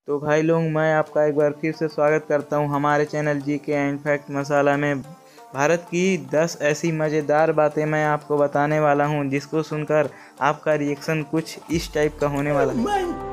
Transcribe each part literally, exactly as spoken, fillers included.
तो भाई लोग, मैं आपका एक बार फिर से स्वागत करता हूं हमारे चैनल जी के एंड फैक्ट मसाला में। भारत की दस ऐसी मज़ेदार बातें मैं आपको बताने वाला हूं जिसको सुनकर आपका रिएक्शन कुछ इस टाइप का होने वाला है।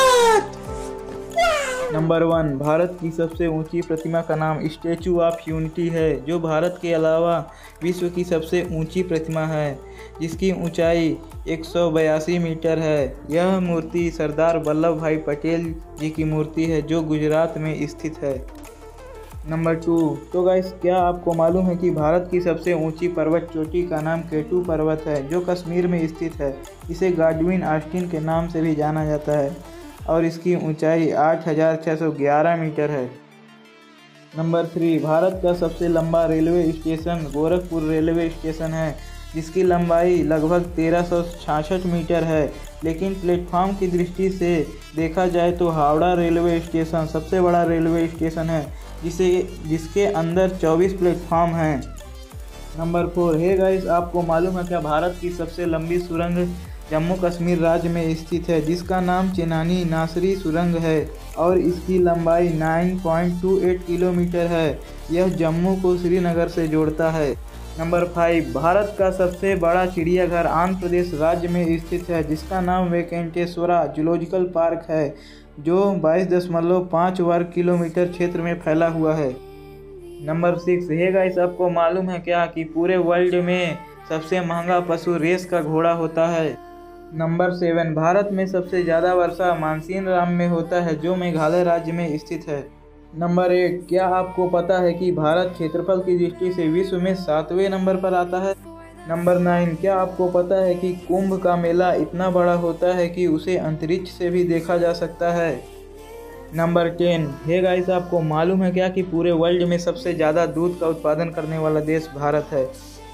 नंबर वन, भारत की सबसे ऊंची प्रतिमा का नाम स्टैचू ऑफ यूनिटी है, जो भारत के अलावा विश्व की सबसे ऊंची प्रतिमा है, जिसकी ऊंचाई एक सौ बयासी मीटर है। यह मूर्ति सरदार वल्लभ भाई पटेल जी की मूर्ति है, जो गुजरात में स्थित है। नंबर टू, तो गाइस, क्या आपको मालूम है कि भारत की सबसे ऊंची पर्वत चोटी का नाम केटू पर्वत है, जो कश्मीर में स्थित है। इसे गॉडविन ऑस्टिन के नाम से भी जाना जाता है और इसकी ऊंचाई आठ हज़ार छः सौ ग्यारह मीटर है। नंबर थ्री, भारत का सबसे लंबा railway station Gorakhpur railway station है, जिसकी लंबाई लगभग तेरह सौ छियासठ मीटर है। लेकिन प्लेटफॉर्म की दृष्टि से देखा जाए तो हावड़ा रेलवे स्टेशन सबसे बड़ा रेलवे स्टेशन है, जिसे जिसके अंदर चौबीस प्लेटफॉर्म हैं। नंबर फोर, हे गाइस, आपको मालूम है क्या भारत की सबसे लंबी सुरंग जम्मू कश्मीर राज्य में स्थित है, जिसका नाम चेनानी नासरी सुरंग है और इसकी लंबाई नौ पॉइंट दो आठ किलोमीटर है। यह जम्मू को श्रीनगर से जोड़ता है। नंबर फाइव, भारत का सबसे बड़ा चिड़ियाघर आंध्र प्रदेश राज्य में स्थित है, जिसका नाम वेंकटेश्वरा जूलॉजिकल पार्क है, जो बाईस दशमलव पाँच वर्ग किलोमीटर क्षेत्र में फैला हुआ है। नंबर सिक्स, हे गाइस, आपको मालूम है क्या कि पूरे वर्ल्ड में सबसे महंगा पशु रेस का घोड़ा होता है। नंबर सेवन, भारत में सबसे ज़्यादा वर्षा मानसीन राम में होता है, जो मेघालय राज्य में स्थित है। नंबर एट, क्या आपको पता है कि भारत क्षेत्रफल की दृष्टि से विश्व में सातवें नंबर पर आता है। नंबर नाइन, क्या आपको पता है कि कुंभ का मेला इतना बड़ा होता है कि उसे अंतरिक्ष से भी देखा जा सकता है। नंबर टेन, हे गाइस, आपको मालूम है क्या कि पूरे वर्ल्ड में सबसे ज़्यादा दूध का उत्पादन करने वाला देश भारत है।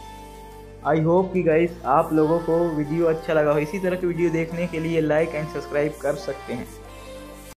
आई होप कि गाइस आप लोगों को वीडियो अच्छा लगा हो। इसी तरह की वीडियो देखने के लिए लाइक एंड सब्सक्राइब कर सकते हैं।